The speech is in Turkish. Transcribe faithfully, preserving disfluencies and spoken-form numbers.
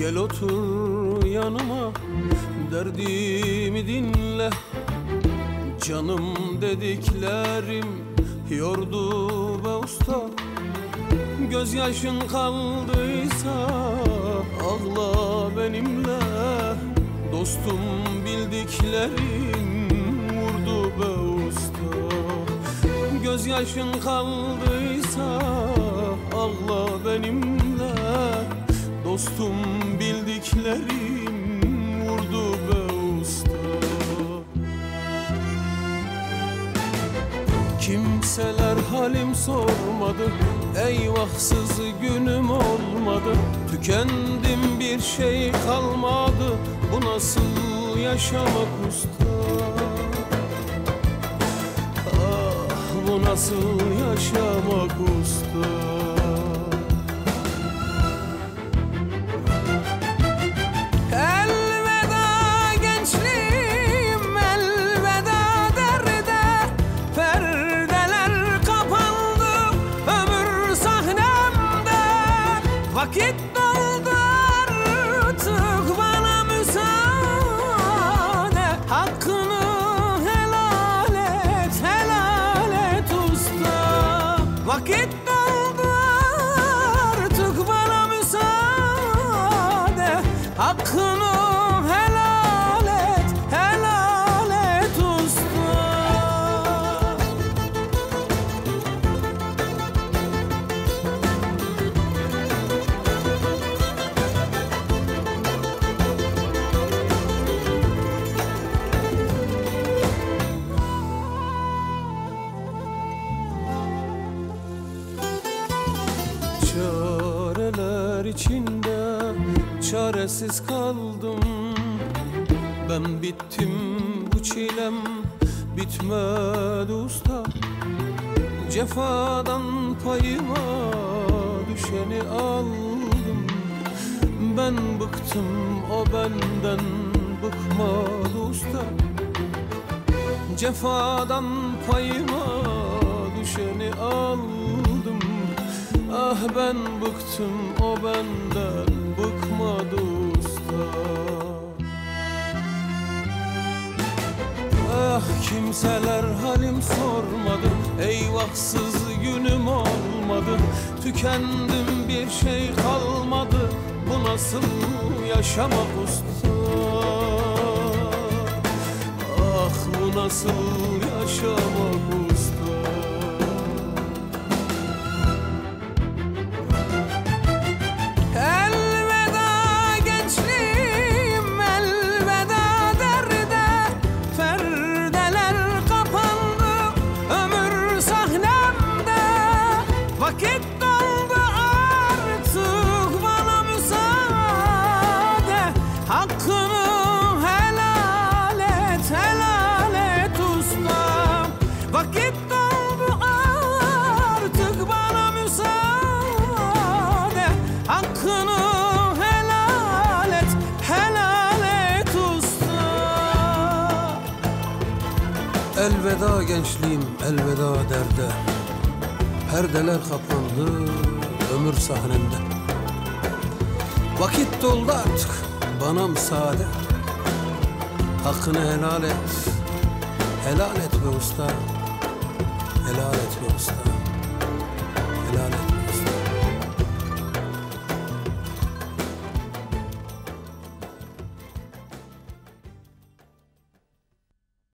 Gel otur yanıma, derdimi dinle. Canım dediklerim yordu be usta. Gözyaşın kaldıysa ağla benimle. Dostum bildiklerim vurdu be usta. Gözyaşın kaldıysa ağla benimle. Dostum bildiklerim vurdu be usta. Kimseler halim sormadı, eyvahsız günüm olmadı. Tükendim, bir şey kalmadı, bu nasıl yaşamak usta? Ah, bu nasıl yaşamak usta? Vakit doldu artık, bana müsaade. Hakkını helal et, helal et usta. Vakit doldu artık, bana müsaade. Hakkını helal et, helal et usta. Çareler içinde çaresiz kaldım. Ben bittim, bu çilem bitmedi usta. Cefadan payıma düşeni aldım. Ben bıktım, o benden bıkmadı usta. Cefadan payıma düşeni aldım. Ah ben bıktım, o benden bıkmadı usta. Ah kimseler halim sormadı, eyvahsız günüm olmadı. Tükendim, bir şey kalmadı, bu nasıl yaşamak usta? Ah bu nasıl yaşamak usta? Vakit doldu artık, bana müsaade. Hakkını helal et, helal et usta. Vakit doldu artık, bana müsaade. Hakkını helal et, helal et usta. Elveda gençliğim, elveda derde. Perdeler kapandı ömür sahnemde. Vakit doldu artık, bana müsaade. Hakkını helal et, helal et be usta. Helal et be usta, helal et.